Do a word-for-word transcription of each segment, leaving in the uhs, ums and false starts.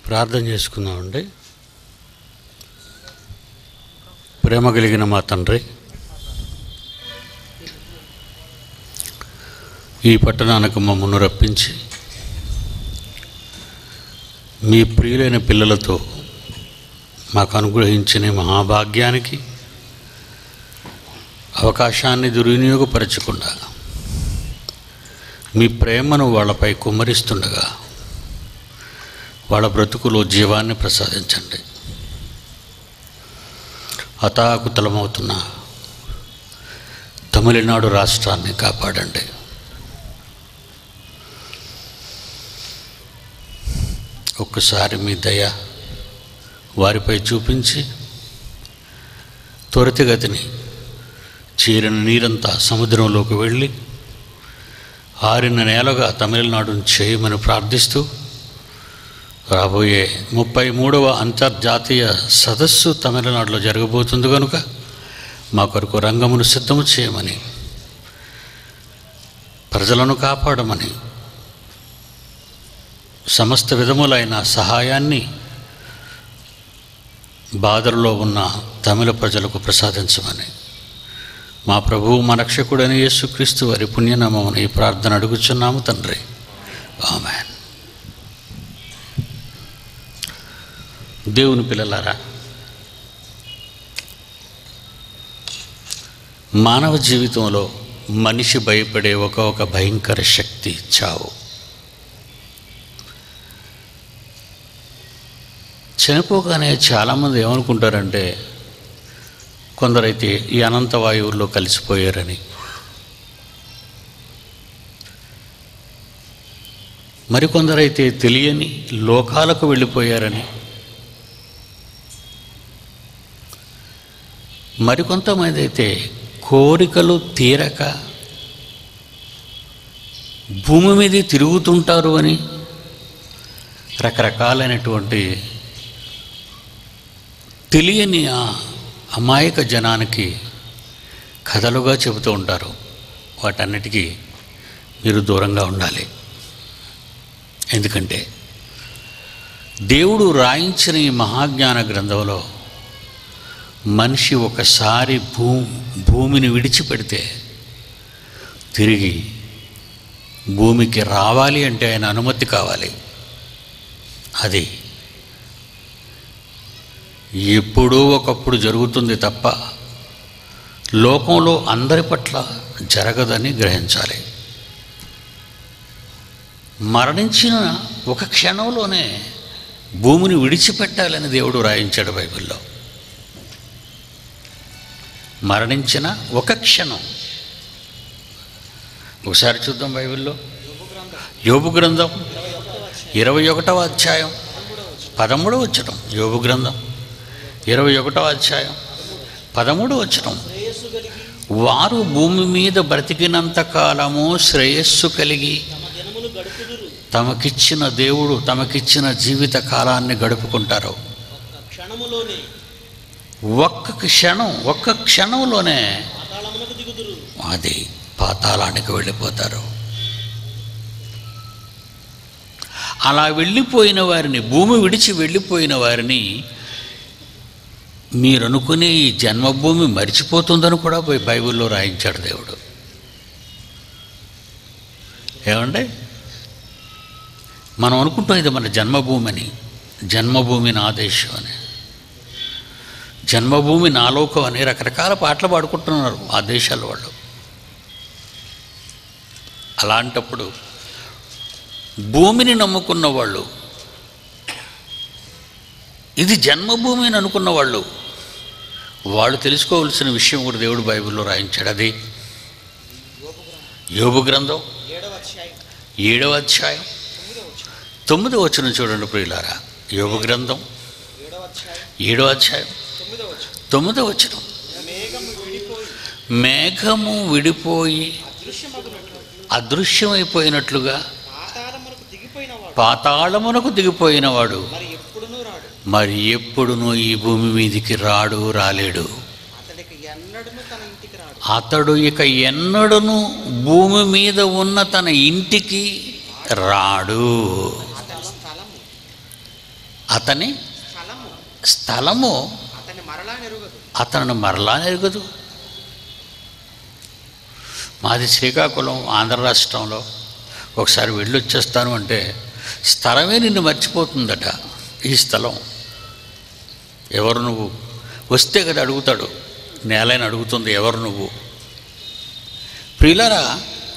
ప్రార్థన చేసుకుందామండి. ప్రేమ కలిగిన మా తండ్రి, ఈ పట్టణానికి మమ్మల్ని రప్పించి మీ ప్రియులైన పిల్లలతో మాకు అనుగ్రహించిన మహాభాగ్యానికి అవకాశాన్ని దుర్వినియోగపరచకుండా మీ ప్రేమను వాళ్ళపై కుమ్మరిస్తుండగా వాళ్ళ బ్రతుకులో జీవాన్ని ప్రసాదించండి. అతాకుతలమవుతున్న తమిళనాడు రాష్ట్రాన్ని కాపాడండి. ఒక్కసారి మీ దయ వారిపై చూపించి త్వరితగతిని చీరిన నీరంతా సముద్రంలోకి వెళ్ళి ఆరిన నేలగా తమిళనాడును చేయమని ప్రార్థిస్తూ, రాబోయే ముప్పై మూడవ అంతర్జాతీయ సదస్సు తమిళనాడులో జరగబోతుంది కనుక మా కొరకు రంగమును సిద్ధము చేయమని, ప్రజలను కాపాడమని, సమస్త విధములైన సహాయాన్ని బాధల్లో ఉన్న తమిళ ప్రజలకు ప్రసాదించమని మా ప్రభువు మా రక్షకుడైన యేసుక్రీస్తు వారి పుణ్యనామమున ఈ ప్రార్థన అడుగుచున్నాము తండ్రి. ఆమేన్. దేవుని పిల్లలారా, మానవ జీవితంలో మనిషి భయపడే ఒక ఒక భయంకర శక్తి చావు. చనిపోగానే చాలామంది ఏమనుకుంటారంటే, కొందరైతే ఈ అనంత వాయువుల్లో కలిసిపోయారని, మరికొందరైతే తెలియని లోకాలకు వెళ్ళిపోయారని, మరికొంతమంది అయితే కోరికలు తీరక భూమి మీద తిరుగుతుంటారు అని రకరకాలైనటువంటి తెలియని ఆ అమాయక జనానికి కథలుగా చెబుతూ ఉంటారు. వాటన్నిటికీ మీరు దూరంగా ఉండాలి. ఎందుకంటే దేవుడు రాయించిన ఈ మహాజ్ఞాన గ్రంథంలో మనిషి ఒకసారి భూ భూమిని విడిచిపెడితే తిరిగి భూమికి రావాలి అంటే ఆయన అనుమతి కావాలి. అది ఎప్పుడో ఒకప్పుడు జరుగుతుంది తప్ప లోకంలో అందరి పట్ల జరగదని గ్రహించాలి. మరణించిన ఒక క్షణంలోనే భూమిని విడిచిపెట్టాలని దేవుడు రాయించాడు బైబిల్లో. మరణించిన ఒక క్షణం. ఒకసారి చూద్దాం బైబిల్లో. యోబు గ్రంథం ఇరవై ఒకటవ అధ్యాయం పదమూడవ వచనం. యోబు గ్రంథం ఇరవై ఒకటవ అధ్యాయం పదమూడవ వచనం. వారు భూమి మీద బ్రతికినంత కాలము శ్రేయస్సు కలిగి తమకిచ్చిన దేవుడు తమకిచ్చిన జీవిత కాలాన్ని గడుపుకుంటారు. ఒక్క క్షణం ఒక్క క్షణంలోనే అది పాతాళానికి వెళ్ళిపోతారు. అలా వెళ్ళిపోయిన వారిని, భూమి విడిచి వెళ్ళిపోయిన వారిని మీరు అనుకునే ఈ జన్మభూమి మరిచిపోతుందని కూడా పోయి బైబిల్లో రాయించాడు దేవుడు. ఏమండి, మనం అనుకుంటాం ఇది మన జన్మభూమి అని. జన్మభూమి నా దేశం అని, జన్మభూమి నా లోకం అని రకరకాల పాటలు పాడుకుంటున్నారు ఆ దేశాల వాళ్ళు. అలాంటప్పుడు భూమిని నమ్ముకున్న వాళ్ళు, ఇది జన్మభూమి అని అనుకున్న వాళ్ళు, వాళ్ళు తెలుసుకోవాల్సిన విషయం కూడా దేవుడు బైబిల్లో రాయించాడు. అది యోబు గ్రంథం ఏడవ అధ్యాయం తొమ్మిదో వచనం చూడండి ప్రియులారా. యోబు గ్రంథం ఏడవ అధ్యాయం తొమ్మిదో వచనం. మేఘము విడిపోయి అదృశ్యమైపోయినట్లుగా పాతాళమునకు దిగిపోయినవాడు మరి ఎప్పుడునూ ఈ భూమి మీదికి రాడు, రాలేడు. అతడు ఇక ఎన్నడూను భూమి మీద ఉన్న తన ఇంటికి రాడు. అతని స్థలము స్థలము అతని మరలా నెరుగదు. అతను మరలా నెరగదు. మాది శ్రీకాకుళం, ఆంధ్ర రాష్ట్రంలో. ఒకసారి వెళ్ళొచ్చేస్తాను అంటే స్థలమే నిన్ను మర్చిపోతుందట. ఈ స్థలం ఎవరు నువ్వు వస్తే కదా అడుగుతాడు, నేలని అడుగుతుంది ఎవరు నువ్వు. ప్రియులారా,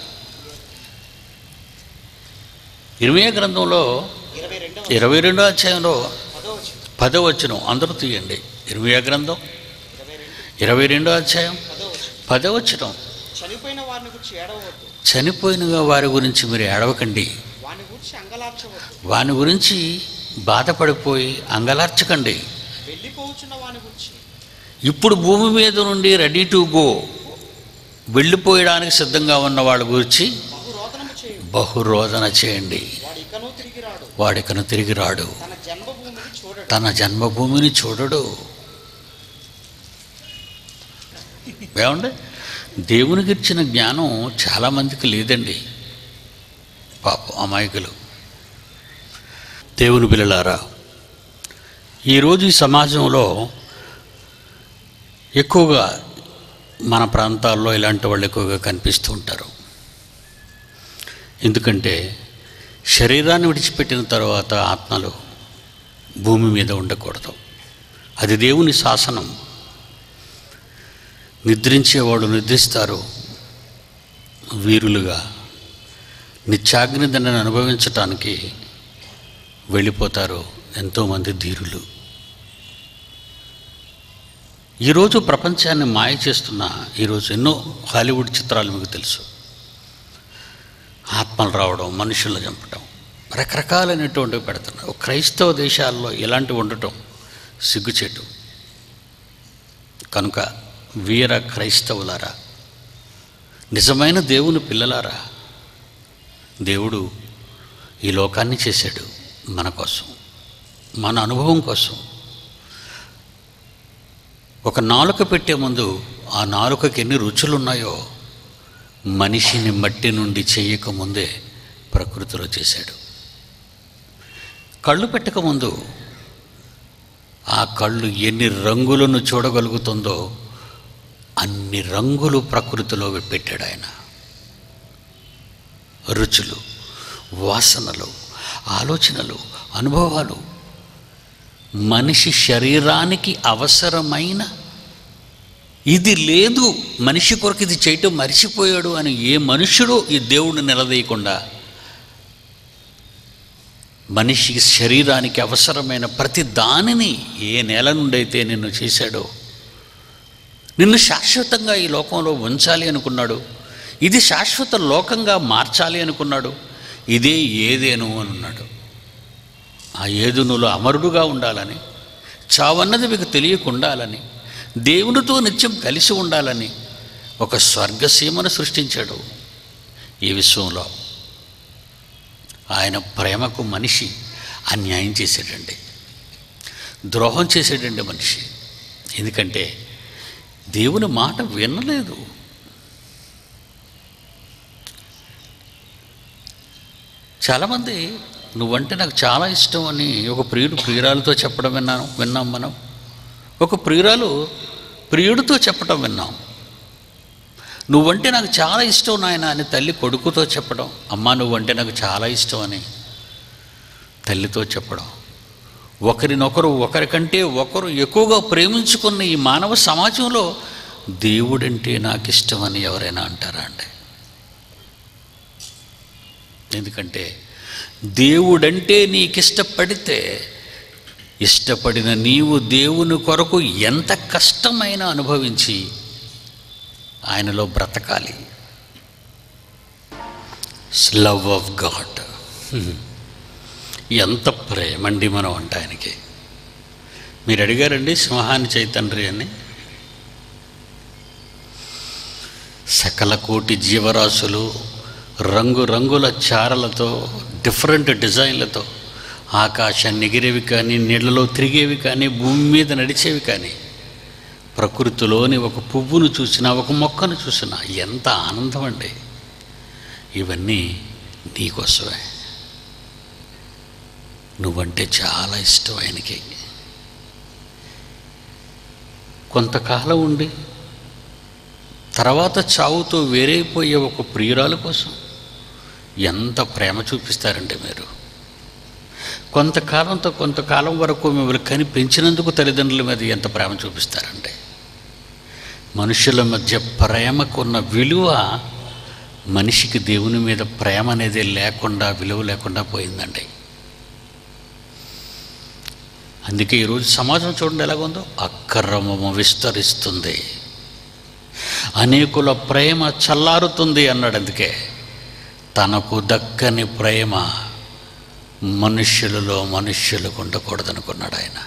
ఇర్మీయా గ్రంథంలో ఇరవై రెండవ ఇరవై రెండో అధ్యాయంలో పదో వచనం పదో వచనం అందరూ తీయండి. ఇర్మీయా గ్రంథం ఇరవై రెండు ఇరవై రెండో అధ్యాయం పదో వచనం పదో వచనం. చనిపోయిన వారిని గురించి ఏడవవద్దు, చనిపోయిన వారి గురించి మీరు ఏడవకండి, వాని గురించి అంగలార్చవద్దు, వాని గురించి బాధపడిపోయి అంగలార్చకండి. వెళ్ళిపోవచ్చున్న వాని గురించి ఇప్పుడు భూమి మీద నుండి రెడీ టు గో, వెళ్ళిపోయడానికి సిద్ధంగా ఉన్న వాళ్ళ గురించి బహురోదనము చేయు. బహురోదన చేయండి. వాడు ఇకను తిరిగి రాడు, వాడికను తిరిగి రాడు, తన జన్మభూమిని చూడడు. తన జన్మభూమిని చూడడు. ఏమండి, దేవునికి ఇచ్చిన జ్ఞానం చాలామందికి లేదండి. పాపం అమాయకులు. దేవుని బిడ్డలారా, ఈరోజు ఈ సమాజంలో ఎక్కువగా మన ప్రాంతాల్లో ఇలాంటి వాళ్ళు ఎక్కువగా కనిపిస్తూ ఉంటారు. ఎందుకంటే శరీరాన్ని విడిచిపెట్టిన తర్వాత ఆత్మలు భూమి మీద ఉండకూడదు. అది దేవుని శాసనం. నిద్రించేవాడు నిద్రిస్తారు, వీరులుగా నిత్యాగ్ని దండను అనుభవించటానికి వెళ్ళిపోతారు ఎంతోమంది ధీరులు. ఈరోజు ప్రపంచాన్ని మాయ చేస్తున్న ఈరోజు ఎన్నో హాలీవుడ్ చిత్రాలు మీకు తెలుసు. ఆత్మలు రావడం, మనుషులను చంపడం, రకరకాలైనటువంటివి పెడుతున్నారు. క్రైస్తవ దేశాల్లో ఇలాంటివి ఉండటం సిగ్గుచేటు. కనుక వీర క్రైస్తవులారా, నిజమైన దేవుని పిల్లలారా, దేవుడు ఈ లోకాన్ని చేశాడు మన కోసం, మన అనుభవం కోసం. ఒక నాలుక పెట్టే ముందు ఆ నాలుకకి ఎన్ని రుచులు ఉన్నాయో మనిషిని మట్టి నుండి చేయకముందే ప్రకృతిలో చేశాడు. కళ్ళు పెట్టకముందు ఆ కళ్ళు ఎన్ని రంగులను చూడగలుగుతుందో అన్ని రంగులు ప్రకృతిలో పెట్టాడు ఆయన. రుచులు, వాసనలు, ఆలోచనలు, అనుభవాలు. మనిషి శరీరానికి అవసరమైన ఇది లేదు, మనిషి కొరకు ఇది చేయటం మర్చిపోయాడు అని ఏ మనుష్యుడు ఈ దేవుడిని నిలదీయకుండా మనిషి శరీరానికి అవసరమైన ప్రతి దానిని ఏ నేల నుండి అయితే నిన్ను చేశాడో, నిన్ను శాశ్వతంగా ఈ లోకంలో ఉంచాలి అనుకున్నాడు, ఇది శాశ్వత లోకంగా మార్చాలి అనుకున్నాడు, ఇదే ఏదేను అని ఉన్నాడు. ఆ ఏదునులో అమరుడుగా ఉండాలని, చావన్నది మీకు తెలియకుండాలని, దేవునితో నిత్యం కలిసి ఉండాలని ఒక స్వర్గసీమను సృష్టించాడు ఈ విశ్వంలో. ఆయన ప్రేమకు మనిషి అన్యాయం చేశాడండి, ద్రోహం చేశాడండి మనిషి. ఎందుకంటే దేవుని మాట వినలేదు. చాలామంది నువ్వంటే నాకు చాలా ఇష్టం అని ఒక ప్రియుడు ప్రియురాలతో చెప్పడం విన్నాను విన్నాం మనం. ఒక ప్రియురాలు ప్రియుడితో చెప్పడం విన్నాం. నువ్వంటే నాకు చాలా ఇష్టం నాయన అని తల్లి కొడుకుతో చెప్పడం, అమ్మా నువ్వంటే నాకు చాలా ఇష్టం అని తల్లితో చెప్పడం. ఒకరినొకరు ఒకరికంటే ఒకరు ఎక్కువగా ప్రేమించుకున్న ఈ మానవ సమాజంలో దేవుడంటే నాకు ఇష్టం అని ఎవరైనా అంటారా అండి? ఎందుకంటే దేవుడంటే నీకిష్టపడితే, ఇష్టపడిన నీవు దేవుని కొరకు ఎంత కష్టమైనా అనుభవించి ఆయనలో బ్రతకాలి. Love of God. ఎంత ప్రేమండి మనం అంటే ఆయనకి. మీరు అడిగారండి సింహాన్ని చైతండ్రి అని. సకల కోటి జీవరాశులు రంగురంగుల చారలతో, డిఫరెంట్ డిజైన్లతో ఆకాశాన్ని ఎగిరేవి కానీ, నీళ్లలో తిరిగేవి కానీ, భూమి మీద నడిచేవి కానీ, ప్రకృతిలోని ఒక పువ్వును చూసినా, ఒక మొక్కను చూసినా ఎంత ఆనందం అండి. ఇవన్నీ నీకోసమే. నువ్వంటే చాలా ఇష్టం ఆయనకి. కొంతకాలం ఉండి తర్వాత చావుతో వేరైపోయే ఒక ప్రియురాలు కోసం ఎంత ప్రేమ చూపిస్తారండి మీరు. కొంతకాలంతో కొంతకాలం వరకు మిమ్మల్ని కని పెంచినందుకు తల్లిదండ్రుల మీద ఎంత ప్రేమ చూపిస్తారండి. మనుషుల మధ్య ప్రేమకున్న విలువ మనిషికి దేవుని మీద ప్రేమ అనేది లేకుండా, విలువ లేకుండా పోయిందండి. అందుకే ఈరోజు సమాజం చూడండి ఎలాగుందో, అక్రమము విస్తరిస్తుంది, అనేకుల ప్రేమ చల్లారుతుంది అన్నాడు. అందుకే తనకు దక్కని ప్రేమ మనుష్యులలో మనుష్యులకు ఉండకూడదనుకున్నాడు ఆయన.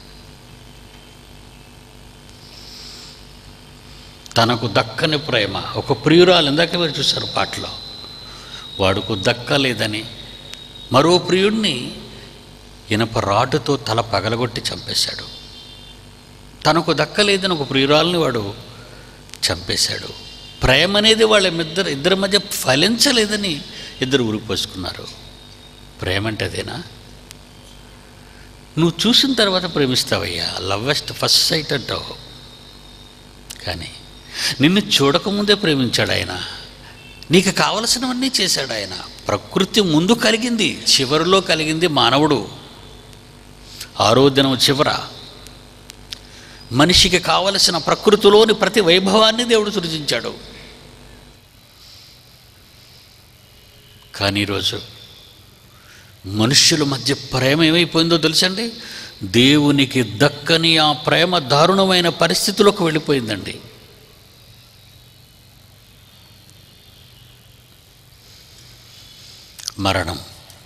తనకు దక్కని ప్రేమ, ఒక ప్రియురాలు, ఇందాక మీరు చూశారు పాటలో, వాడుకు దక్కలేదని మరో ప్రియుడిని ఇనప రాటుతో తల పగలగొట్టి చంపేశాడు. తనకు దక్కలేదని ఒక ప్రియురాలని వాడు చంపేశాడు. ప్రేమ అనేది వాళ్ళ ఇద్దరు ఇద్దరి మధ్య ఫలించలేదని ఇద్దరు ఉరిపోసుకున్నారు. ప్రేమ అంటే అదేనా? నువ్వు చూసిన తర్వాత ప్రేమిస్తావయ్యా, లవ్ ఎస్ట్ ఫస్ట్ సైట్ అంటావు. కానీ నిన్ను చూడకముందే ప్రేమించాడు ఆయన. నీకు కావలసినవన్నీ చేశాడు ఆయన. ప్రకృతి ముందు కలిగింది, చివరిలో కలిగింది మానవుడు. ఆరో దినం చివర మనిషికి కావలసిన ప్రకృతిలోని ప్రతి వైభవాన్ని దేవుడు సృజించాడు. కానీ ఈరోజు మనుష్యుల మధ్య ప్రేమ ఏమైపోయిందో తెలుసండి? దేవునికి దక్కని ఆ ప్రేమ దారుణమైన పరిస్థితిలోకి వెళ్ళిపోయిందండి. మరణం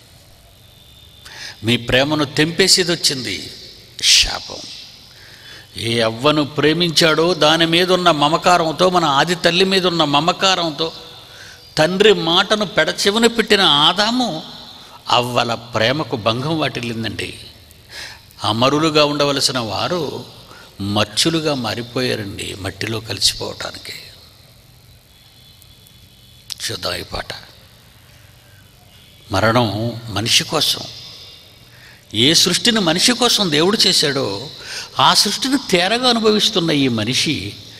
మీ ప్రేమను తెంపేసేది వచ్చింది. శాపం. ఏ అవ్వను ప్రేమించాడో దాని మీద ఉన్న మమకారంతో, మన ఆది తల్లి మీద ఉన్న మమకారంతో తండ్రి మాటను పెడచెవిన పెట్టిన ఆదాము అవ్వల ప్రేమకు భంగం వాటిల్లిందండి. అమరులుగా ఉండవలసిన వారు మచ్చులుగా మారిపోయారండి, మట్టిలో కలిసిపోవటానికి. చూద్దాం ఈ పాట. మరణం మనిషి కోసం, ఏ సృష్టిని మనిషి కోసం దేవుడు చేశాడో ఆ సృష్టిని తేరగా అనుభవిస్తున్న ఈ మనిషి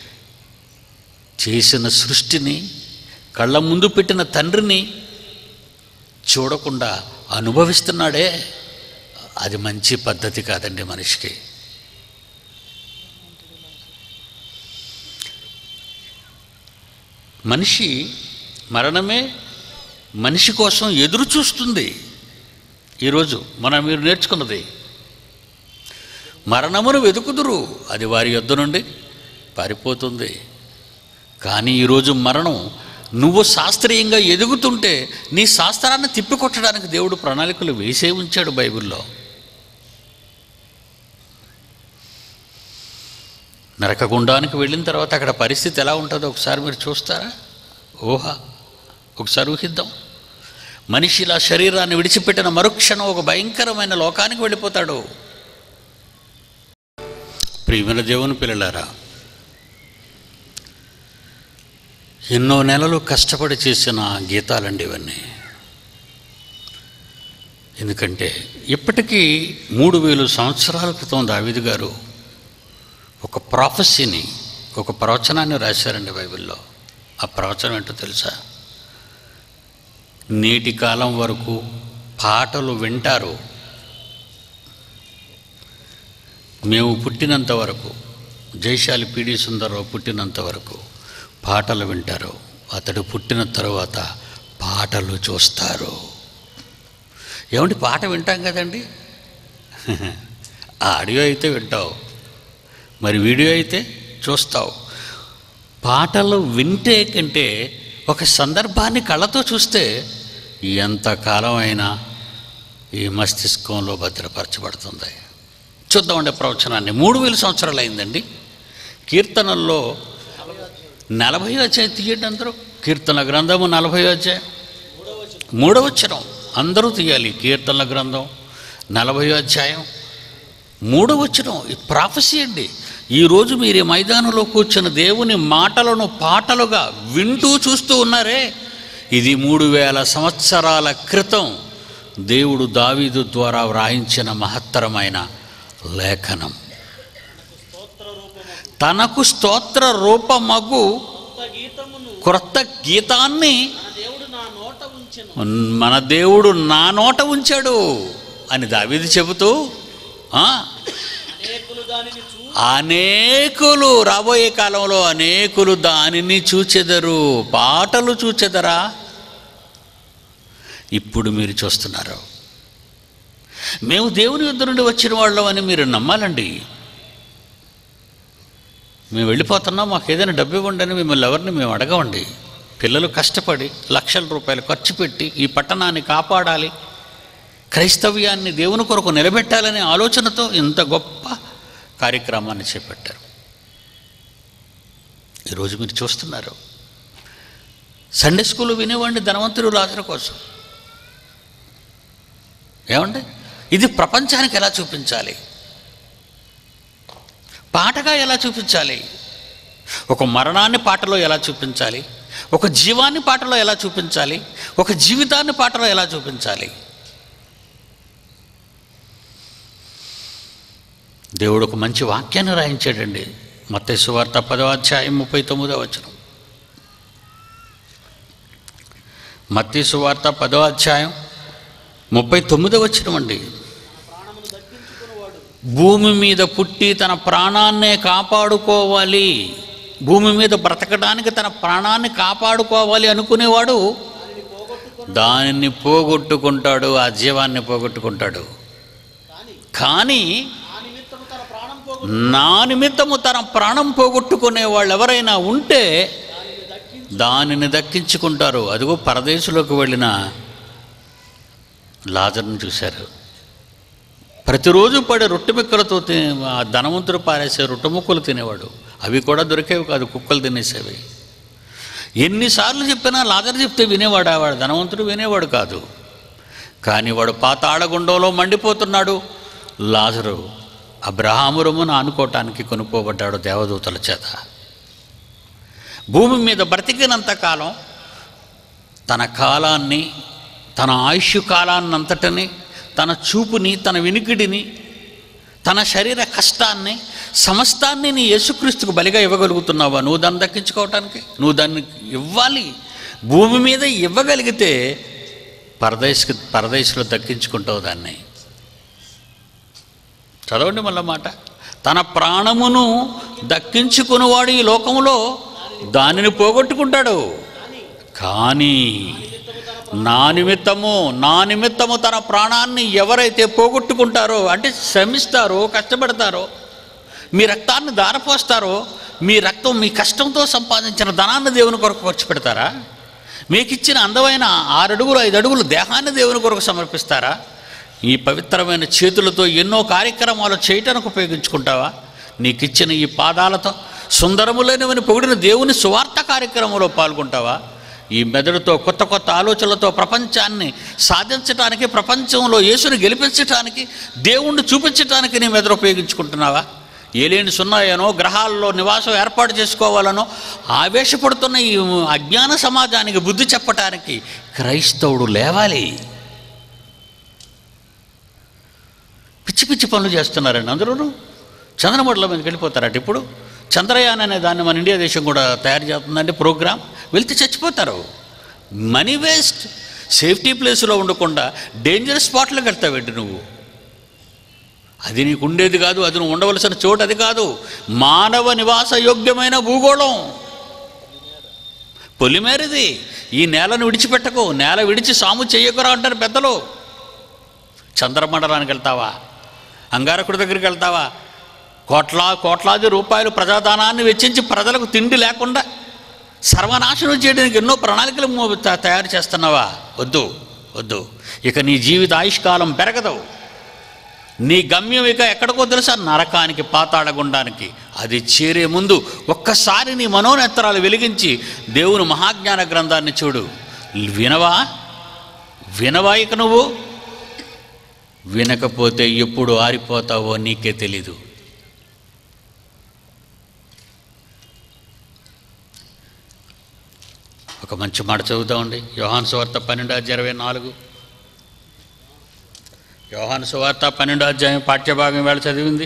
చేసిన సృష్టిని, కళ్ళ ముందు పెట్టిన తండ్రిని చూడకుండా అనుభవిస్తున్నాడే. అది మంచి పద్ధతి కాదండి మనిషికి. మనిషి మరణమే మనిషి కోసం ఎదురు చూస్తుంది. ఈరోజు మనం మీరు నేర్చుకున్నది, మరణమును వెతుకుదురు, అది వారి యొద్ద నుండి పారిపోతుంది. కానీ ఈరోజు మరణం నువ్వు శాస్త్రీయంగా ఎదుగుతుంటే నీ శాస్త్రాన్ని తిప్పికొట్టడానికి దేవుడు ప్రణాళికలు వేసే ఉంచాడు బైబిల్లో. నరకగుండానికి వెళ్ళిన తర్వాత అక్కడ పరిస్థితి ఎలా ఉంటుందో ఒకసారి మీరు చూస్తారా? ఊహ ఒకసారి ఊహిద్దాం. మనిషి ఇలా శరీరాన్ని విడిచిపెట్టిన మరుక్షణం ఒక భయంకరమైన లోకానికి వెళ్ళిపోతాడు. ప్రియమైన దేవుని పిల్లలారా, ఎన్నో నెలలు కష్టపడి చేసిన గీతాలండి ఇవన్నీ. ఎందుకంటే ఇప్పటికీ మూడు వేలు సంవత్సరాల క్రితం దావీదు గారు ఒక ప్రాఫెసీని, ఒక ప్రవచనాన్ని రాశారండి బైబిల్లో. ఆ ప్రవచనం ఏంటో తెలుసా? నేటి కాలం వరకు పాటలు వింటారు, మేము పుట్టినంత వరకు, జైశాలి పిడి సుందరరావు పుట్టినంత వరకు పాటలు వింటారు, అతడు పుట్టిన తర్వాత పాటలు చూస్తారు. ఏమంటే పాట వింటాం కదండి, ఆడియో అయితే వింటావు, మరి వీడియో అయితే చూస్తావు. పాటలు వింటే కంటే ఒక సందర్భాన్ని కళ్ళతో చూస్తే ఎంతకాలం అయినా ఈ మస్తిష్కంలో భద్రపరచబడుతుంది. చూద్దామండి ప్రవచనాన్ని. మూడు వేల సంవత్సరాలు అయిందండి. కీర్తనల్లో నలభై అధ్యాయం తీయండి అందరూ. కీర్తన గ్రంథము నలభై అధ్యాయం మూడవ వచనం అందరూ తీయాలి. కీర్తనల గ్రంథం నలభై అధ్యాయం మూడవ వచనం. ఈ ప్రాఫెసీ అండి. ఈరోజు మీరు ఈ మైదానంలో కూర్చున్న దేవుని మాటలను పాటలుగా వింటూ చూస్తూ ఉన్నారే, ఇది మూడు వేల సంవత్సరాల క్రితం దేవుడు దావీదు ద్వారా వ్రాయించిన మహత్తరమైన లేఖనం. స్తోత్ర రూపము తనకు స్తోత్ర రూపమగు కొత్త గీతమును క్రొత్త గీతాన్ని మన దేవుడు నా నోట ఉంచెను. మన దేవుడు నా నోట ఉంచాడు అని దావీదు చెబుతూ ఆ, అనేకులు దానిని చూ అనేకులు రాబోయే కాలంలో అనేకులు దానిని చూచెదరు. పాటలు చూచెదరా? ఇప్పుడు మీరు చూస్తున్నారు. మేము దేవుని యొద్ద నుండి వచ్చిన వాళ్ళం అని మీరు నమ్మాలండి. మేము వెళ్ళిపోతున్నాం, మాకు ఏదైనా డబ్బు ఇవ్వండి అని మిమ్మల్ని ఎవరిని మేము అడగవండి. పిల్లలు కష్టపడి లక్షల రూపాయలు ఖర్చు పెట్టి ఈ పట్టణాన్ని కాపాడాలి, క్రైస్తవ్యాన్ని దేవుని కొరకు నిలబెట్టాలనే ఆలోచనతో ఇంత గొప్ప కార్యక్రమాన్ని చేపట్టారు. ఈరోజు మీరు చూస్తున్నారు. సండే స్కూల్ వినేవాడిని ధనవంతుడు లాజరు కోసం. ఏమండి, ఇది ప్రపంచానికి ఎలా చూపించాలి, పాటగా ఎలా చూపించాలి, ఒక మరణాన్ని పాటలో ఎలా చూపించాలి, ఒక జీవాన్ని పాటలో ఎలా చూపించాలి, ఒక జీవితాన్ని పాటలో ఎలా చూపించాలి. దేవుడు ఒక మంచి వాక్యాన్ని రాయించాడండి. మత్తయి సువార్త పదవ అధ్యాయం ముప్పై తొమ్మిదవ వచనం. మత్తయి సువార్త పదవ అధ్యాయం ముప్పై తొమ్మిదవ వచనం అండి. ప్రాణమును దక్కించుకునేవాడు భూమి మీద పుట్టి తన ప్రాణాన్నే కాపాడుకోవాలి, భూమి మీద బ్రతకడానికి తన ప్రాణాన్ని కాపాడుకోవాలి అనుకునేవాడు దానిని పోగొట్టుకుని దానిని పోగొట్టుకుంటాడు, ఆ జీవాన్ని పోగొట్టుకుంటాడు. కానీ కానీ ఆ నిమిత్తము తన ప్రాణం పోగొట్టు నా నిమిత్తము తన ప్రాణం పోగొట్టుకునే వాళ్ళు ఎవరైనా ఉంటే దానిని దక్కించు దానిని దక్కించుకుంటారు. అదిగో పరదేశంలోకి వెళ్ళిన లాజర్ని చూశారు. ప్రతిరోజు పడే రొట్టె ముక్కలతో తినే ఆ ధనవంతుడు పారేసే రొట్టె ముక్కలు తినేవాడు. అవి కూడా దొరికేవి కాదు, కుక్కలు తినేసేవి. ఎన్నిసార్లు చెప్పినా లాజర్ చెప్తే వినేవాడు, వాడు ధనవంతుడు వినేవాడు కాదు. కానీ వాడు పాతాళగుండంలో మండిపోతున్నాడు. లాజరు అబ్రహాము రొమ్మున ఆనుకోవటానికి కొనుక్కోబడ్డాడు దేవదూతల చేత. భూమి మీద బ్రతికినంత కాలం తన కాలాన్ని, తన ఆయుష్ కాలాన్నంతటిని, తన చూపుని, తన వినికిడిని, తన శరీర కష్టాన్ని, సమస్తాన్ని నీ యేసుక్రీస్తుకు బలిగా ఇవ్వగలుగుతున్నావా? నువ్వు దాన్ని దక్కించుకోవటానికి నువ్వు దాన్ని ఇవ్వాలి. భూమి మీద ఇవ్వగలిగితే పరదేశ్ పరదేశంలో దక్కించుకుంటావు దాన్ని. చదవండి మళ్ళా మాట. తన ప్రాణమును దక్కించుకునేవాడు ఈ లోకంలో దానిని పోగొట్టుకుంటాడు. కానీ నా నిమిత్తము నా నిమిత్తము తన ప్రాణాన్ని ఎవరైతే పోగొట్టుకుంటారో, అంటే శ్రమిస్తారో, కష్టపడతారో, మీ రక్తాన్ని దారపోస్తారో, మీ రక్తం మీ కష్టంతో సంపాదించిన ధనాన్ని దేవుని కొరకు ఖర్చు పెడతారా? మీకు ఇచ్చిన అందమైన ఆరు అడుగులు ఐదు అడుగులు దేహాన్ని దేవుని కొరకు సమర్పిస్తారా? ఈ పవిత్రమైన చేతులతో ఎన్నో కార్యక్రమాలు చేయటానికి ఉపయోగించుకుంటావా? నీకు ఇచ్చిన ఈ పాదాలతో సుందరములైనవని పొగిడిన దేవుని సువార్త కార్యక్రమంలో పాల్గొంటావా? ఈ మెదడుతో కొత్త కొత్త ఆలోచనలతో ప్రపంచాన్ని సాధించడానికి, ప్రపంచంలో యేసుని గెలిపించడానికి, దేవుణ్ణి చూపించడానికి నీ మెదడు ఉపయోగించుకుంటున్నావా? ఏలేని సున్నాయనో గ్రహాల్లో నివాసం ఏర్పాటు చేసుకోవాలనో ఆవేశపడుతున్న ఈ అజ్ఞాన సమాజానికి బుద్ధి చెప్పటానికి క్రైస్తవుడు లేవాలి. పిచ్చి పిచ్చి పనులు చేస్తున్నారండి అందరూ. చంద్రమండలం మీదకి వెళ్ళిపోతారట. ఇప్పుడు చంద్రయాన్ అనే దాన్ని మన ఇండియా దేశం కూడా తయారు చేస్తుందండి ప్రోగ్రాం. వెళ్తే చచ్చిపోతారు. Money waste. సేఫ్టీ ప్లేస్లో ఉండకుండా డేంజరస్ స్పాట్లోకి వెళ్తావేంటి నువ్వు? అది నీకు ఉండేది కాదు, అది నువ్వు ఉండవలసిన చోటు అది కాదు. మానవ నివాస యోగ్యమైన భూగోళం పొలిమేరది. ఈ నేలను విడిచిపెట్టకు, నేల విడిచి సాము చెయ్యకురా అంటారు పెద్దలు. చంద్రమండలానికి వెళ్తావా? అంగారకుడి దగ్గరికి వెళ్తావా? కోట్లా కోట్లాది రూపాయలు ప్రజాధనాన్ని వెచ్చించి ప్రజలకు తిండి లేకుండా సర్వనాశనం చేయడానికి ఎన్నో ప్రణాళికలు తయారు చేస్తున్నావా? వద్దు వద్దు. ఇక నీ జీవిత ఆయుష్కాలం పెరగదు. నీ గమ్యం ఇక ఎక్కడికో తెలుసా? నరకానికి, పాతాళగుండానికి. అది చేరే ముందు ఒక్కసారి నీ మనోనేత్రాలు వెలిగించి దేవుని మహాజ్ఞాన గ్రంథాన్ని చూడు. వినవా? వినవా ఇక నువ్వు? వినకపోతే ఎప్పుడు ఆరిపోతావో నీకే తెలీదు. ఒక మంచి మాట చదువుతామండి. యోహాను సువార్త పన్నెండు అధ్యాయం ఇరవై నాలుగు. యోహాను సువార్త పన్నెండో అధ్యాయం పాఠ్యభాగం వేళ చదివింది.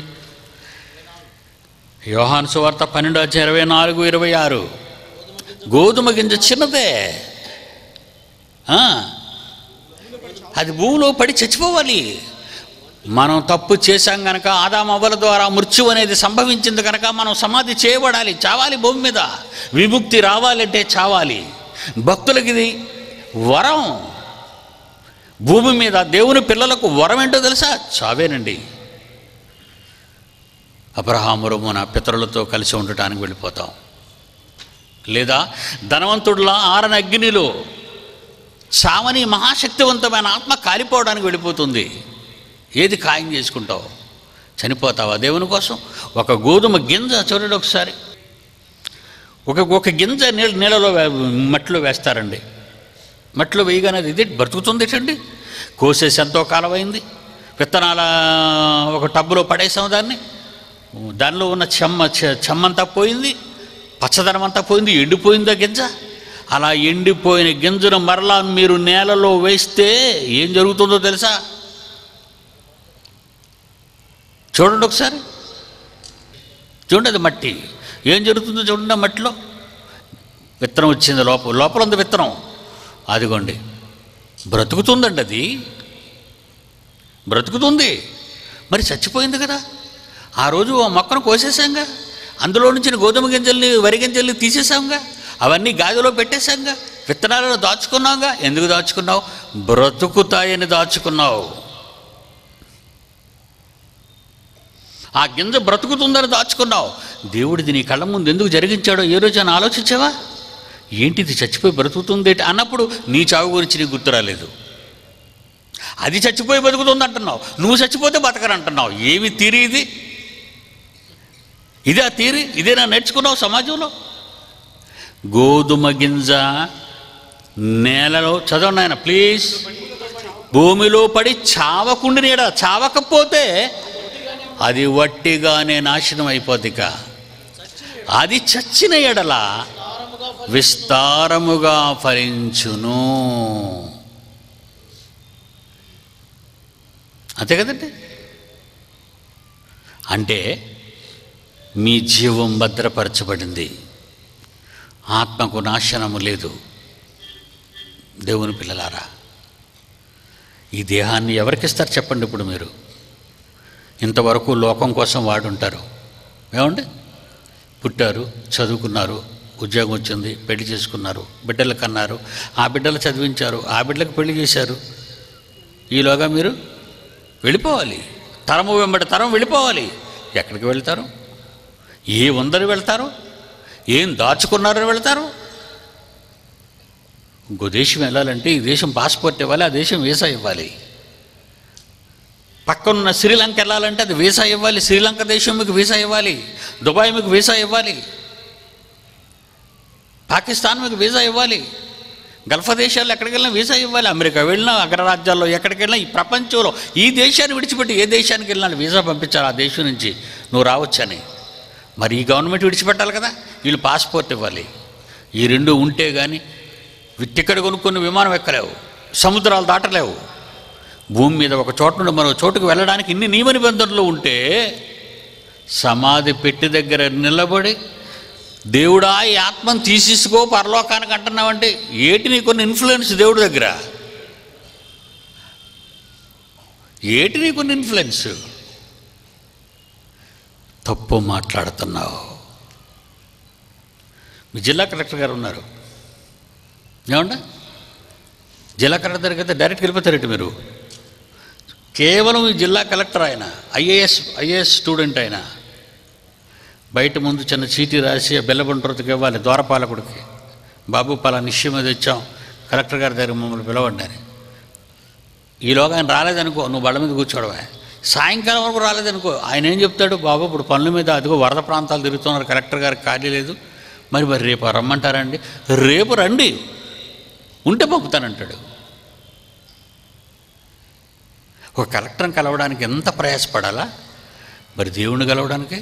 యోహాను సువార్త పన్నెండో అధ్యాయం ఇరవై నాలుగు ఇరవై ఆరు. గోధుమ గింజ చిన్నదే, అది భూమిలో పడి చచ్చిపోవాలి. మనం తప్పు చేశాం కనుక, ఆదాము అవ్వల ద్వారా మృత్యు అనేది సంభవించింది కనుక మనం సమాధి చేయబడాలి, చావాలి. భూమి మీద విముక్తి రావాలంటే చావాలి. భక్తులకి ఇది వరం. భూమి మీద దేవుని పిల్లలకు వరం ఏంటో తెలుసా? చావేనండి. అబ్రహాము మన పితరులతో కలిసి ఉండటానికి వెళ్ళిపోతాం, లేదా ధనవంతుడులా ఆరని అగ్నిలో చావని మహాశక్తివంతమైన ఆత్మ కాలిపోవడానికి వెళ్ళిపోతుంది. ఏది ఖాయం చేసుకుంటావు? చనిపోతావా దేవుని కోసం? ఒక గోధుమ గింజ చూడండి ఒకసారి, ఒక ఒక గింజ నీళ్ళ నీళ్ళలో మట్టిలో వేస్తారండి. మట్టిలో వేయగానే అది ఇది బ్రతుకుతుంది ఏంటండి? కోసేసి ఎంతో కాలం అయింది, విత్తనాల ఒక టబ్బులో పడేసాం దాన్ని, దానిలో ఉన్న చెమ్మ చెమ్మంతా పోయింది, పచ్చదనం అంతా పోయింది, ఎండిపోయింది ఆ గింజ. అలా ఎండిపోయిన గింజను మరలా మీరు నేలలో వేస్తే ఏం జరుగుతుందో తెలుసా? చూడండి ఒకసారి, చూడండి అది మట్టి, ఏం జరుగుతుందో చూడండి. ఆ మట్టిలో విత్తనం వచ్చింది, లోపల లోపల ఉంది విత్తనం, అదిగోండి బ్రతుకుతుందండి, అది బ్రతుకుతుంది. మరి చచ్చిపోయింది కదా. ఆ రోజు ఆ మొక్కను కోసేసాంగా, అందులో నుంచి గోధుమ గింజల్ని వరి గింజల్ని తీసేసాంగా, అవన్నీ గాదిలో పెట్టేశాంగా, విత్తనాలను దాచుకున్నాంగా. ఎందుకు దాచుకున్నావు? బ్రతుకుతాయని దాచుకున్నావు. ఆ గింజ బ్రతుకుతుందని దాచుకున్నావు. దేవుడిది నీ కళ్ళ ముందు ఎందుకు జరిగించాడో ఏ రోజు అని ఆలోచించావా? ఏంటిది చచ్చిపోయి బ్రతుకుతుంది అన్నప్పుడు నీ చావు గురించి నీకు గుర్తు రాలేదు. అది చచ్చిపోయి బతుకుతుంది అంటున్నావు, నువ్వు చచ్చిపోతే బతకరంటున్నావు. ఏమి తీరి ఇది? ఇదే ఆ తీరి? ఇదేనా నేర్చుకున్నావు సమాజంలో? గోధుమ గింజ నేలలో, చదవండి ఆయన ప్లీజ్, భూమిలో పడి చావకుండి నీడ, చావకపోతే అది వట్టిగానే నాశనం అయిపోతిక. అది చచ్చిన ఎడల విస్తారముగా ఫలించును. అంతే కదండి. అంటే మీ జీవం భద్రపరచబడింది, ఆత్మకు నాశనము లేదు. దేవుని పిల్లలారా, ఈ దేహాన్ని ఎవరికిస్తారు చెప్పండి? ఇప్పుడు మీరు ఇంతవరకు లోకం కోసం వాడుంటారు. ఏమండి? పుట్టారు, చదువుకున్నారు, ఉద్యోగం వచ్చింది, పెళ్లి చేసుకున్నారు, బిడ్డలు కన్నారు, ఆ బిడ్డలు చదివించారు, ఆ బిడ్డలకు పెళ్లి చేశారు. ఈలోగా మీరు వెళ్ళిపోవాలి, తరము వెంబడి తరం వెళ్ళిపోవాలి. ఎక్కడికి వెళ్తారు? ఏ ఉందని వెళ్తారు? ఏం దాచుకున్నారని వెళ్తారు? ఇంకో దేశం వెళ్ళాలంటే ఈ దేశం పాస్పోర్ట్ ఇవ్వాలి, ఆ దేశం వీసా ఇవ్వాలి. పక్కనున్న శ్రీలంక వెళ్ళాలంటే అది వీసా ఇవ్వాలి, శ్రీలంక దేశం మీకు వీసా ఇవ్వాలి, దుబాయ్ మీకు వీసా ఇవ్వాలి, పాకిస్తాన్ మీకు వీసా ఇవ్వాలి, గల్ఫ్ దేశాల్లో ఎక్కడికి వెళ్ళినా వీసా ఇవ్వాలి, అమెరికా వెళ్ళినా, అగ్రరాజ్యాల్లో ఎక్కడికి వెళ్ళినా, ఈ ప్రపంచంలో ఈ దేశాన్ని విడిచిపెట్టి ఏ దేశానికి వెళ్ళినా వీసా పంపించాలి, ఆ దేశం నుంచి నువ్వు రావచ్చని. మరి ఈ గవర్నమెంట్ విడిచిపెట్టాలి కదా, వీళ్ళు పాస్పోర్ట్ ఇవ్వాలి. ఈ రెండు ఉంటే కానీ టికెట్ కొనుక్కొని విమానం ఎక్కలేవు, సముద్రాలు దాటలేవు. భూమి మీద ఒక చోట నుండి మరో చోటుకు వెళ్ళడానికి ఇన్ని నియమ నిబంధనలు ఉంటే, సమాధి పెట్టి దగ్గర నిలబడి దేవుడా ఈ ఆత్మను తీసేసుకో పరలోకానికి అంటున్నావంటే ఏటి నీ కొన్ని ఇన్ఫ్లుయెన్స్ దేవుడి దగ్గర? ఏటి నీ కొన్ని ఇన్ఫ్లుయెన్స్? తప్పు మాట్లాడుతున్నావు. మీ జిల్లా కలెక్టర్ గారు ఉన్నారు, ఏమండి? జిల్లా కలెక్టర్ దగ్గరికి అయితే డైరెక్ట్గా వెళ్ళిపోతారేంటి మీరు? కేవలం ఈ జిల్లా కలెక్టర్ ఆయన ఐఏఎస్ ఐఏఎస్ స్టూడెంట్ ఆయన. బయట ముందు చిన్న చీటీ రాసి బెల్లబంట్రోతికి ఇవ్వాలి ద్వారపాలకుడికి, బాబు పలా నిశ్చయం మీద ఇచ్చాం కలెక్టర్ గారి దగ్గర మమ్మల్ని పిలవండి అని. ఈలోగా ఆయన రాలేదనుకో, నువ్వు బళ్ళ మీద కూర్చోవడమే. సాయంకాలం వరకు రాలేదనుకో, ఆయన ఏం చెప్తాడు? బాబు ఇప్పుడు పనుల మీద అదిగో వరద ప్రాంతాలు తిరుగుతున్నారు, కలెక్టర్ గారికి ఖాళీ లేదు, మరి మరి రేపు రమ్మంటారండి. రేపు రండి, ఉంటే పంపుతానంటాడు. ఒక కలెక్టర్ని కలవడానికి ఎంత ప్రయాసపడాలా? మరి దేవుణ్ణి కలవడానికి?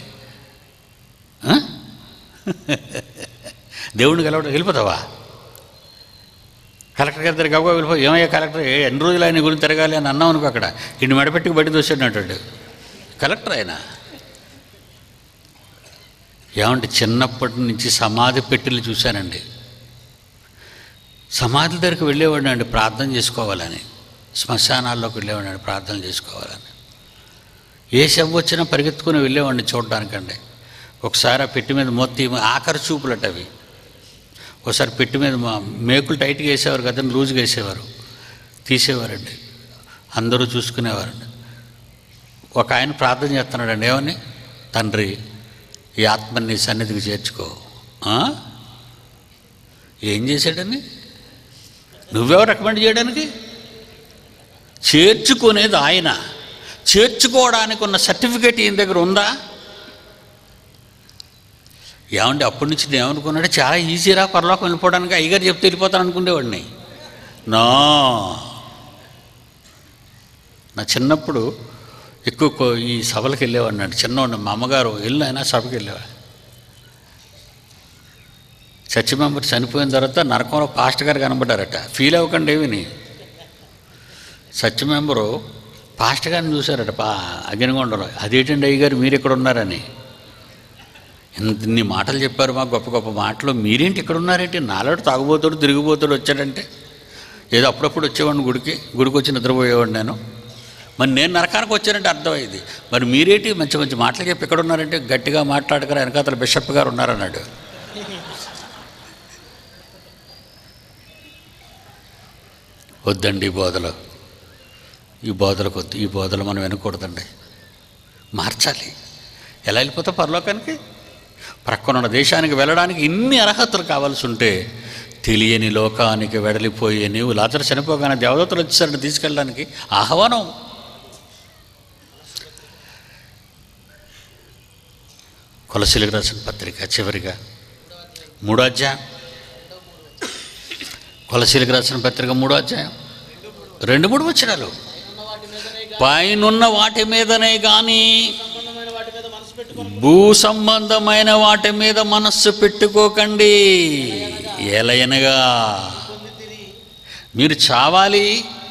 దేవుణ్ణి కలవడానికి వెళ్ళిపోతావా? కలెక్టర్ గారి దగ్గర గబగబా వెళ్ళిపో, ఏమయ్యా కలెక్టర్ ఎన్ని రోజులు ఆయన గురించి తిరగాలి అని అన్నాం అనుకో, అక్కడ ఇన్ని మెడపెట్టుకు బయట దోసాడు కలెక్టర్ ఆయన. ఏమంటే చిన్నప్పటి నుంచి సమాధి పెట్టెలు చూశానండి. సమాధి దగ్గరికి వెళ్ళేవాడిని అండి ప్రార్థన చేసుకోవాలని, శ్మశానాల్లోకి వెళ్ళేవాడిని ప్రార్థన చేసుకోవాలని. ఏ శవం వచ్చినా పరిగెత్తుకుని వెళ్ళేవాడిని చూడడానికండి. ఒకసారి ఆ పెట్టి మీద మొత్తం ఆఖరి చూపులట అవి. ఒకసారి పెట్టి మీద మా మేకులు టైట్గా వేసేవారు కదండి, లూజ్గా వేసేవారు, తీసేవారండి. అందరూ చూసుకునేవారండి. ఒక ఆయన ప్రార్థన చేస్తున్నాడండి, ఏమని, తండ్రి ఈ ఆత్మని సన్నిధికి చేర్చుకో. ఏం చేశాడని? నువ్వెవరు రికమెండ్ చేయడానికి? చేర్చుకునేది ఆయన. చేర్చుకోవడానికి ఉన్న సర్టిఫికేట్ ఈయన దగ్గర ఉందా? ఏమంటే అప్పటి నుంచి నేను ఏమనుకున్నాడు, చాలా ఈజీరా పరలోకం వెళ్ళిపోవడానికి, అయ్యగారు చెప్తే వెళ్ళిపోతాను అనుకునేవాడిని. నా నా చిన్నప్పుడు ఎక్కువ ఈ సభలకు వెళ్ళేవాడిని అండి. చిన్నవాడిని, మా అమ్మగారు వెళ్ళిన అయినా సభకి వెళ్ళేవాడు. చర్చి మెంబర్ చనిపోయిన తర్వాత నరకంలో పాస్టర్ గారు కనబడ్డారట. ఫీల్ అవ్వకండి ఏమిని. చర్చి మెంబరు పాస్టర్ గారిని చూశారట పా అగ్నిగొండలో. అదేంటండి అయ్యగారు మీరు ఇక్కడ ఉన్నారని. ఇన్ని మాటలు చెప్పారు, మాకు గొప్ప గొప్ప మాటలు, మీరేంటి ఇక్కడ ఉన్నారేంటి? నాలాడు తాగుబోతాడు తిరిగిపోతాడు వచ్చాడంటే ఏదో అప్పుడప్పుడు వచ్చేవాడిని గుడికి, గుడికి వచ్చి నిద్రపోయేవాడిని నేను. మరి నేను నరకానికి వచ్చానంటే అర్థమైంది. మరి మీరేంటి మంచి మంచి మాటలు చెప్పి ఎక్కడ ఉన్నారంటే, గట్టిగా మాట్లాడకరా వెనకాతల బిషప్ గారు ఉన్నారన్నాడు. వద్దండి ఈ బోధలు, ఈ బోధలకు వద్దు, ఈ బోధలు మనం వినకూడదండి, మార్చాలి. ఎలా వెళ్ళిపోతావు పరలోకానికి? ప్రక్కనున్న దేశానికి వెళ్ళడానికి ఇన్ని అర్హతలు కావాల్సి ఉంటే తెలియని లోకానికి వెడలిపోయే నీవు లాజరు చనిపోగానే దేవదూతలు వచ్చేసరికి తీసుకెళ్ళడానికి ఆహ్వానం. కొలసీలకు రాసిన పత్రిక చివరిగా మూడో అధ్యాయం, కొలసీలకు రాసిన పత్రిక మూడో అధ్యాయం రెండు మూడు వచనాలు. పైనున్న వాటి మీదనే కానీ భూ సంబంధమైన వాటి మీద మనస్సు పెట్టుకోకండి. ఎలయనగా మీరు చావాలి,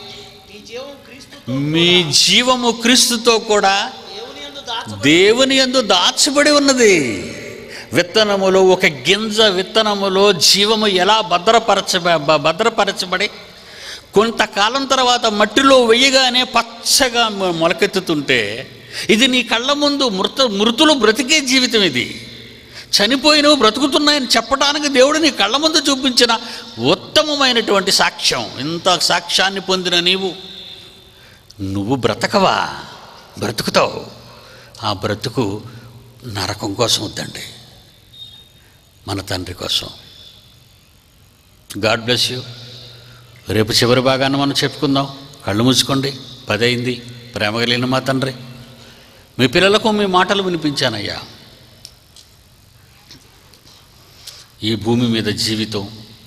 మీ జీవము క్రీస్తుతో కూడా దేవుని యందు దాచబడి ఉన్నది. విత్తనములో ఒక గింజ విత్తనములో జీవము ఎలా భద్రపరచ భద్రపరచబడి కొంతకాలం తర్వాత మట్టిలో వెయ్యగానే పచ్చగా మొలకెత్తుతుంటే, ఇది నీ కళ్ళ ముందు మృత మృతులు బ్రతికే జీవితం. ఇది చనిపోయినవి బ్రతుకుతున్నాయని చెప్పడానికి దేవుడు నీ కళ్ళ ముందు చూపించిన ఉత్తమమైనటువంటి సాక్ష్యం. ఇంత సాక్ష్యాన్ని పొందిన నీవు నువ్వు బ్రతకవా? బ్రతుకుతావు. ఆ బ్రతుకు నరకం కోసం వద్దండి, మన తండ్రి కోసం. God bless you. రేపు చివరి భాగాన్ని మనం చెప్పుకుందాం. కళ్ళు మూసుకోండి. పది అయింది. ప్రేమ కలిగిన మా తండ్రి, మీ పిల్లలకు మీ మాటలు వినిపించానయ్యా. ఈ భూమి మీద జీవితం,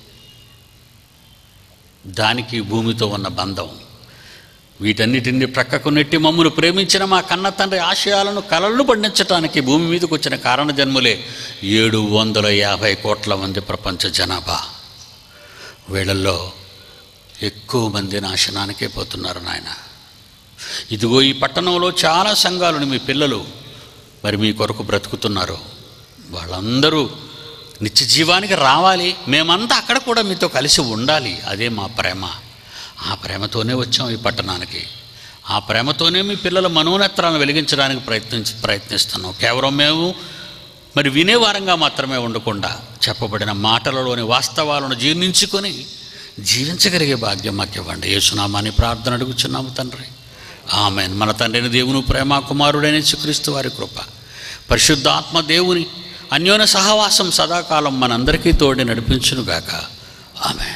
దానికి భూమితో ఉన్న బంధం, వీటన్నిటిని ప్రక్కకు నెట్టి మమ్మల్ని ప్రేమించిన మా కన్న తండ్రి ఆశయాలను కలలను పండించడానికి భూమి మీదకి వచ్చిన కారణ జన్ములే ఏడు వందల యాభై కోట్ల మంది ప్రపంచ జనాభా. వీళ్ళల్లో ఎక్కువ మంది నాశనానికే పోతున్నారు నాయన. ఇదిగో ఈ పట్టణంలో చాలా సంఘాలను మీ పిల్లలు మరి మీ కొరకు బ్రతుకుతున్నారు. వాళ్ళందరూ నిత్య జీవానికి రావాలి. మేమంతా అక్కడ కూడా మీతో కలిసి ఉండాలి. అదే మా ప్రేమ. ఆ ప్రేమతోనే వచ్చాం ఈ పట్టణానికి. ఆ ప్రేమతోనే మీ పిల్లల మనోనేత్రాలను వెలిగించడానికి ప్రయత్నించి ప్రయత్నిస్తున్నాం. కేవలం మేము మరి వినేవారంగా మాత్రమే ఉండకుండా చెప్పబడిన మాటలలోని వాస్తవాలను జీర్ణించుకొని జీవించగలిగే భాగ్యం మాకు ఇవ్వండి. యేసునామాని ప్రార్థన అడుగుచున్నాము తండ్రి, ఆమేన్. మన తండ్రిని దేవుని ప్రేమ, కుమారుడైన యేసుక్రీస్తు వారి కృప, పరిశుద్ధాత్మ దేవుని అన్యోన్య సహవాసం సదాకాలం మనందరికీ తోడి నడిపించునుగాక. ఆమేన్.